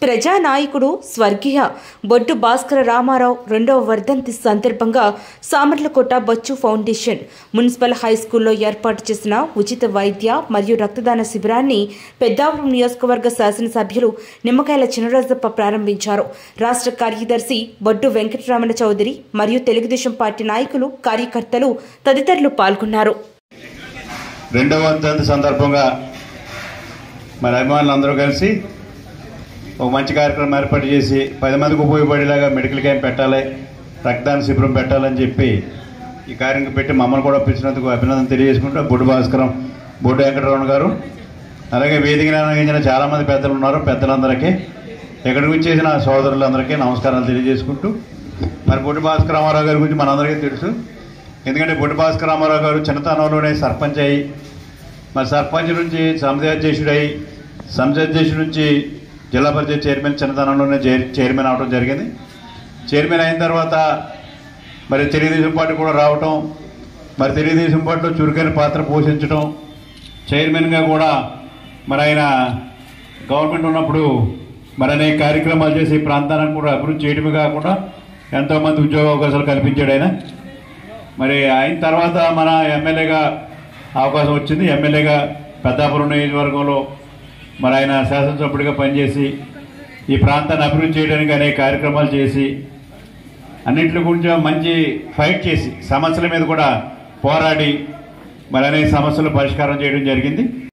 ప్రజానాయకుడు స్వర్గీయ బొడ్డు భాస్కర రామారావు రెండవ వర్ధంతి సందర్భంగా సామర్లకోట బచ్చు ఫౌండేషన్ మున్సిపల్ హైస్కూల్లో ఏర్పాటు చేసిన ఉచిత వైద్య మరియు రక్తదాన శిబిరాన్ని పెద్దాపురం నియోజకవర్గ శాసనసభ్యులు నిమ్మకాయల చినరాజప్ప ప్రారంభించారు. రాష్ట్ర కార్యదర్శి బొడ్డు వెంకటరమణ చౌదరి మరియు తెలుగుదేశం పార్టీ నాయకులు, కార్యకర్తలు తదితరులు పాల్గొన్నారు. రెండవ వర్ధంతి సందర్భంగా మన అభిమానులందరూ కలిసి ఒక మంచి కార్యక్రమం ఏర్పాటు చేసి 10 మందికి ఉపయోగపడేలాగా మెడికల్ క్యాంప్ పెట్టాలి, రక్తదాన శిబిరం పెట్టాలని చెప్పి ఈ కార్యక్రమం పెట్టి మమ్మల్ని కూడా పిలిచినందుకు అభినందన తెలియజేసుకుంటూ బొడ్డు భాస్కరం, బొడ్డు వెంకటరమణ గారు, అలాగే వేదికను అలంకరించిన చాలామంది పెద్దలు ఉన్నారు. పెద్దలందరికీ ఎక్కడికి వచ్చేసిన సోదరులందరికీ నమస్కారాలు తెలియజేసుకుంటూ, మరి బొడ్డు భాస్కర రామారావు గారి గురించి మనందరికీ తెలుసు. ఎందుకంటే బొడ్డు భాస్కర రామారావు గారు చిన్నతనంలోనే సర్పంచ్ అయ్యి, మరి సర్పంచ్ నుంచి సమితి అధ్యక్షుడి నుంచి జిల్లా పరిషత్ చైర్మన్, చిన్నతనంలోనే చైర్మన్ అవడం జరిగింది. చైర్మన్ అయిన తర్వాత మరి తెలుగుదేశం పార్టీ కూడా రావటం, మరి తెలుగుదేశం పార్టీలో చురుకైన పాత్ర పోషించడం, చైర్మన్గా కూడా మరి ఆయన గవర్నమెంట్ ఉన్నప్పుడు మరి అనేక కార్యక్రమాలు చేసి ఈ ప్రాంతానికి కూడా అభివృద్ధి చేయడమే కాకుండా ఎంతోమంది ఉద్యోగ అవకాశాలు కల్పించాడు ఆయన. మరి అయిన తర్వాత మన ఎమ్మెల్యేగా అవకాశం వచ్చింది. ఎమ్మెల్యేగా పెద్దాపురం నియోజకవర్గంలో మరి ఆయన శాసనసభ్యుడిగా పనిచేసి ఈ ప్రాంతాన్ని అభివృద్ధి చేయడానికి అనేక కార్యక్రమాలు చేసి అన్నింటి గురించి మంచి ఫైట్ చేసి సమస్యల మీద కూడా పోరాడి మరి అనేక సమస్యలు పరిష్కారం చేయడం జరిగింది.